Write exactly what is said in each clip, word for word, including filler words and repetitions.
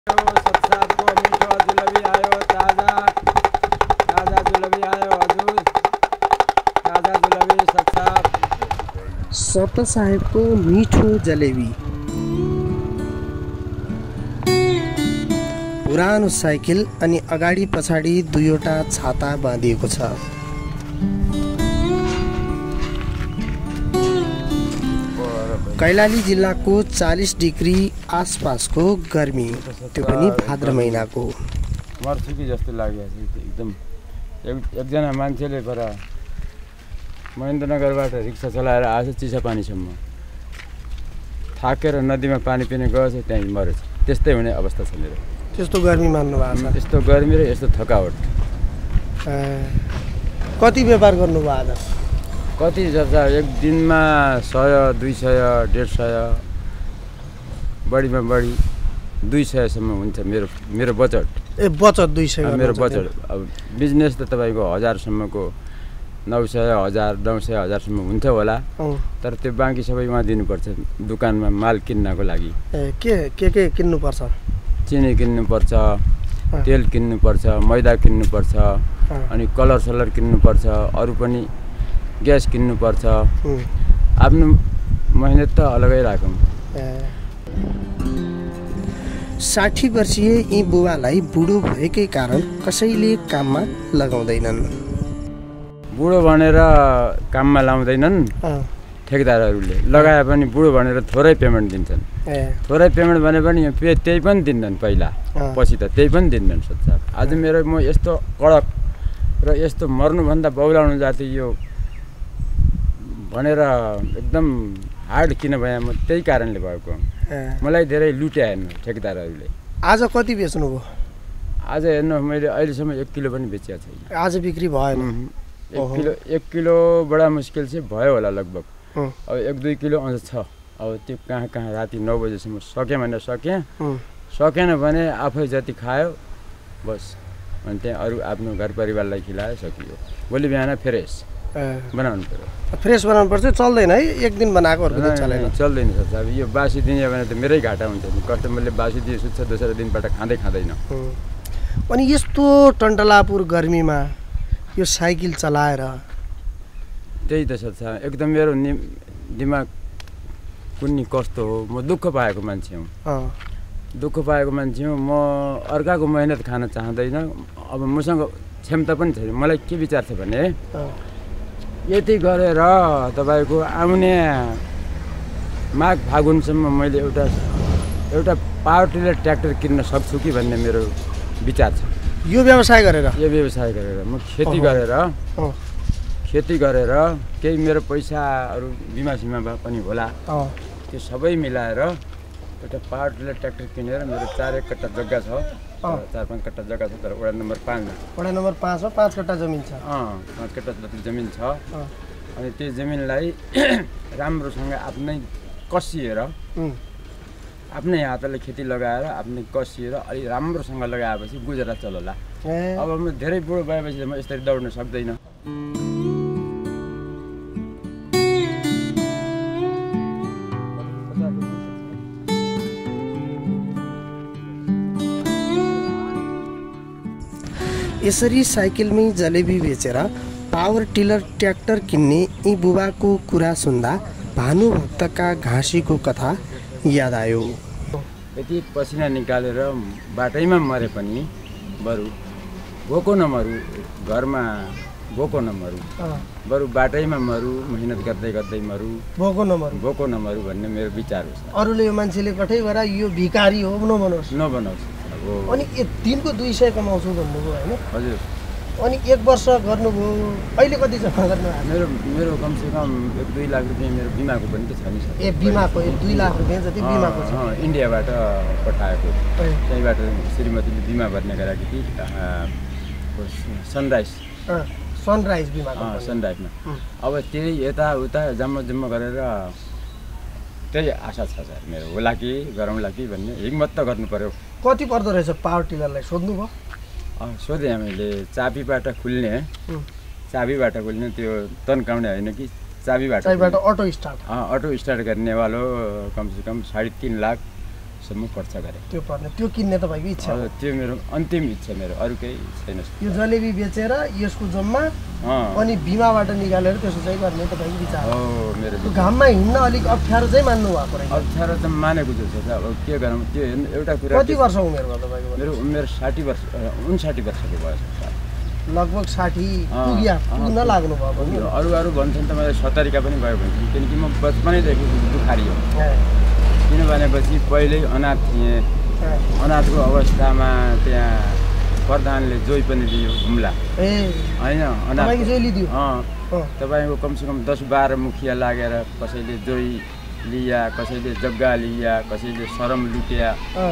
सतसापको मिठो जुलबी आयो ताजा ताजा जुलबी आयो हजुर ताजा जुलबी सतसाप सत साहेबको मिठो जलेबी। पुरानो साइकल अनि अगाडि पछाडि दुईवटा छाता बाँधिएको छ। कैलाली जिल्लाको चालीस डिग्री आसपासको गर्मी, त्यो पनि भाद्र महिनाको। मर्छु कि जस्तो लाग्यो एकदम। एक एकजना मान्छेले पर महेन्द्रनगरबाट रिक्सा चलाएर आएछ चिसापानीसम्म, थाकेर नदीमा पानी पिने गएछ, त्यहीँ मरेछ। त्यस्तै हुने अवस्था छ मेरो। त्यस्तो गर्मी मान्नु भएको छ? यस्तो गर्मी र यस्तो थकावट। कति व्यापार गर्नुभयो आज? कति जता एक दिनमा सय दुई सय डेढ सय बढीमा बढी दुई सयसम्म हुन्छ मेरो मेरो बचत। ए बचत दुई सय? मेरो बचत। अब बिजनेस त तपाईँको हजारसम्मको नौ सय हजार नौ सय हजारसम्म हुन्छ होला, तर त्यो बाँकी सबै उहाँ दिनुपर्छ दोकानमा माल किन्नको लागि। ए के के के किन्नुपर्छ? चिनी किन्नुपर्छ, तेल किन्नुपर्छ, मैदा किन्नुपर्छ, अनि कलर सलर किन्नुपर्छ, अरू पनि ग्यास किन्नुपर्छ। आफ्नो मेहनत त अलगै राखौँ। साठी वर्षीय यी बुबालाई बुढो भएकै कारण कसैले काममा लगाउँदैनन्। बुढो भनेर काममा लाउँदैनन् ठेकेदारहरूले, लगाए पनि बुढो भनेर थोरै पेमेन्ट दिन्छन्। थोरै पेमेन्ट भने पनि पे त्यही पनि दिन्नन्, पहिला पछि त त्यही पनि दिन्नन्। सच्चा आज मेरो म यस्तो कडक र यस्तो मर्नुभन्दा बौलाउनु जाति यो भनेर एकदम हार्ड किन भए, म त्यही कारणले भएको। मलाई धेरै लुट्या हेर्नु ठेकेदारहरूले। आज कति बेच्नुभयो? आज हेर्नु मैले अहिलेसम्म एक किलो पनि बेचेको छैन। आज बिक्री भएन? एक किलो एक किलो बडा मुस्किल चाहिँ भयो होला लगभग। अब एक दुई किलो अझ छ। अब त्यो कहाँ कहाँ राति नौ बजीसम्म सकेँ भने सकेँ, सकेन भने आफै जति खायो बस, अनि त्यहाँ अरू आफ्नो घर परिवारलाई खिलायो, सकियो। भोलि बिहान फ्रेस बनाउनु पर्यो। फ्रेस बनाउनु पर्छ, चल्दैन है एक दिन बनाएको अर्को दिन चल्दैन? चल्दैन सर। अब यो बासी दिने भने त मेरै घाटा हुन्छ नि। कस्टमरले बासी दिए सुत्छ, दोस्रो दिनबाट खाँदै खाँदैन। अनि यस्तो टन्टलापुर गर्मीमा यो साइकल चलाएर? त्यही त सर, एकदम मेरो नि दिमाग कुन्नी कस्तो हो। म दुःख पाएको मान्छे हुँ, दुःख पाएको मान्छे हुँ। म अर्काको मेहनत खान चाहँदैन। अब मसँग क्षमता पनि छैन। मलाई के विचार छ भने यति गरेर तपाईँको आउने माघ फागुनसम्म मैले एउटा एउटा पावर टिलर ट्र्याक्टर किन्न सक्छु कि भन्ने मेरो विचार छ। यो व्यवसाय गरेर? यो व्यवसाय गरेर म खेती गरेर खेती गरेर केही मेरो पैसाहरू बिमा सिमा पनि होला, त्यो सबै मिलाएर एउटा पावर टिलर ट्र्याक्टर किनेर, मेरो चार एक कट्टा जग्गा छ, चार पाँच कट्टा जग्गा छ, तर वडा नम्बर पाँचमा वडा नम्बर पाँचमा पाँच कट्टा जमिन छ। अँ पाँच कट्टा जति जमिन छ। अनि त्यो जमिनलाई राम्रोसँग आफ्नै कसिएर, आफ्नै हातले खेती लगाएर आफ्नै कसिएर अलि राम्रोसँग लगाएपछि गुजरात चलला। अब म धेरै बुढो भएपछि म यसरी दौड्न सक्दैन। यसरी साइकलमै जलेबी बेचेर पावर टिलर ट्र्याक्टर किन्ने यी बुबाको कुरा सुन्दा भानुभक्तका घाँसीको कथा याद आयो। यति पसिना निकालेर बाटैमा मरे पनि बरु भोको नमरु, घरमा भोको नमरु, बरु बाटैमा मरु, मेहनत गर्दै गर्दै मरु, भोको नमरु भोको नमरु भन्ने मेरो विचार हो। अरूले यो मान्छेले कठै भएर यो भिखारी हो नबनोस् नबनोस्। अनि दिनको दुई सय कमाउँछु भन्नुभयो होइन? हजुर। अनि एक वर्ष गर्नुभयो, अहिले कति जम्मा गर्नु? मेरो मेरो कमसेकम एक दुई लाख रुपियाँ मेरो बिमाको पनि त छ नि सर। ए बिमाको दुई लाख रुपियाँ जति बिमाको छ? इन्डियाबाट पठाएको, त्यहीँबाट श्रीमतीले बिमा भर्ने गराएको थिएँ। सनराइज सनराइज बिमा सनराइजमा। अब त्यही यताउता जम्मा जम्मा गरेर त्यही आशा छ सर मेरो, होला कि गरौँला कि भन्ने हिम्मत त गर्नु पर्यो। कति पर्दो रहेछ पावर टिलरलाई सोध्नु भयो? सोधेँ मैले। चाबीबाट खुल्ने, चाबीबाट खुल्ने त्यो तन्काउने होइन कि चाबीबाट चाबीबाट अटो स्टार्ट अटो स्टार्ट गर्नेवालो कमसेकम साढे तिन लाख वर्षसम्म पर्छ गरे त्यो पर्ने त्यो किन्ने तपाईँको इच्छा हो त्यो मेरो अन्तिम इच्छा मेरो अरू केही छैन यो जलेबी बेचेर यसको जम्मा अनि बिमाबाट निकालेर त्यसो चाहिँ गर्ने तपाईँको विचार हो मेरो घाममा हिँड्न अलिक अप्ठ्यारो चाहिँ मान्नु भएको रहेछ अप्ठ्यारो त मानेको जस्तो छ अब के गरौँ त्यो हेर्नु एउटा कुरा कति वर्ष उमेर भयो तपाईँको मेरो उमेर साठी वर्ष उन्साठी वर्षको भयो लगभग साठी पुग्या पुग्न लाग्नु भयो अरू अरू भन्छन् त मलाई सत्तरीका पनि भयो भने किनकि म बचपनैदेखि दुखारी हो किन भनेपछि पहिल्यै अनाथ थिएँ अनाथको अवस्थामा त्यहाँ प्रधानले जोई पनि दियो हुम्ला होइन अनाथ तपाईँको कमसेकम दस बाह्र मुखिया लागेर कसैले जोई लिया कसैले जग्गा लिया कसैले शरम लुट्या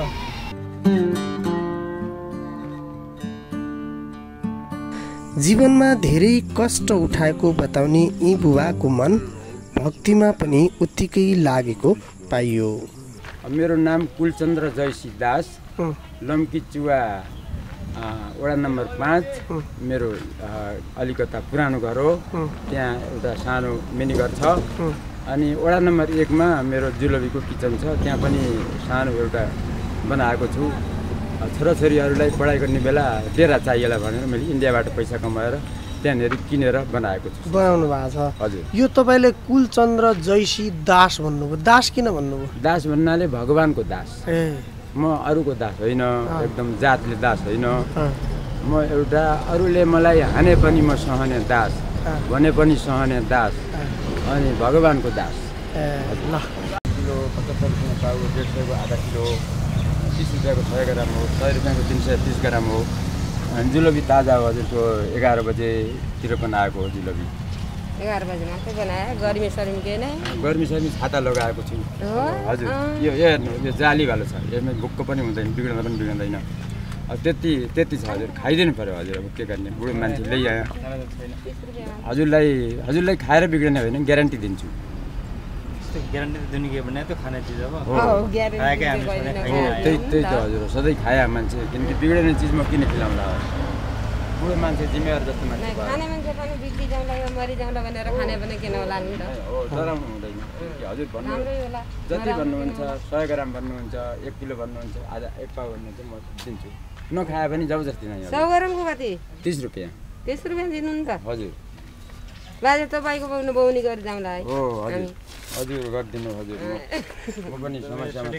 जीवनमा धेरै कष्ट उठाएको बताउने यी बुबाको मन भक्तिमा पनि उत्तिकै लागेको पाइयो मेरो नाम कुलचन्द्र जयसी दास लम्की चुवा वडा नम्बर पाँच मेरो अलिकता पुरानो घर हो त्यहाँ एउटा सानो मिनी घर छ अनि वडा नम्बर एकमा मेरो जुलबीको किचन छ त्यहाँ पनि सानो एउटा बनाएको छु छोराछोरीहरूलाई पढाइ गर्ने बेला डेरा चाहिएला भनेर मैले इन्डियाबाट पैसा कमाएर त्यहाँनिर किनेर बनाएको छु बनाउनु भएको छ हजुर यो तपाईँले कुलचन्द्र जयसी दास भन्नुभयो दास किन भन्नुभयो दास भन्नाले भगवानको दास म अरूको दास होइन एकदम जातले दास होइन म एउटा अरूले मलाई हाने पनि म सहने दास भने पनि सहने दास अनि भगवानको दास ल किलो पचहत्तर रुपियाँ पाउ डेढ सयको आधा किलो तिस रुपियाँको सय ग्राम हो सय रुपियाँको तिन सय तिस ग्राम हो अनि जुलबी ताजा हो हजुरको एघार बजेतिर बनाएको हो जुलबी एघार बजे मात्रै बनायो गर्मी सर्मी केही नै गर्मी सर्मी छाता लगाएको छु हजुर यो हेर्नु यो जालीवालो छ यसमा भुक्क पनि हुँदैन बिग्रँदा पनि बिग्रँदैन अब त्यति त्यति छ हजुर खाइदिनु पऱ्यो हजुर अब के गर्ने बुढो मान्छे ल्याइआयो हजुरलाई हजुरलाई खाएर बिग्रिने होइन ग्यारेन्टी दिन्छु ग्यारेन्टी दिनु के भने त्यो खाने चिज अब त्यही त्यही त हजुर सधैँ खाया मान्छे किनकि बिग्रिने चिज म किन खिलाउँला बुढो मान्छे जिम्मेवार जस्तो मान्छे खाने मान्छे पनि बिग्री जाउँला यो मरि जाउँला भनेर खाने पनि किन होला नि त हो डराउनु हुँदैन हजुर भन्नु जति भन्नुहुन्छ सय ग्राम भन्नुहुन्छ एक किलो भन्नुहुन्छ आधा एक पाउ भन्नुहुन्छ म दिन्छु नखाए पनि जबरजस्ती नै सौ ग्रामको कति तिस रुपियाँ तिस रुपियाँ दिनु नि त हजुर बाजे तपाईँको बाउनु बाउनी गरी जाउँला है हो हजुर हजुर गरिदिनु हजुर म पनि समस्यामा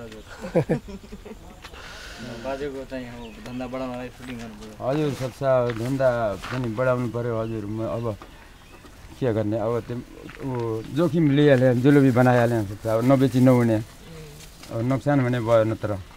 बाजेको चाहिँ धन्दा बढाउनलाई सुटिङ गर्नु पर्यो हजुर सच्चा धन्दा पनि बढाउनु पर्यो हजुर म अब के गर्ने अब त्यो जोखिम लिइहालेँ जुलबी बनाइहालेँ अब नबेची नहुने अब नोक्सान भने भयो नत्र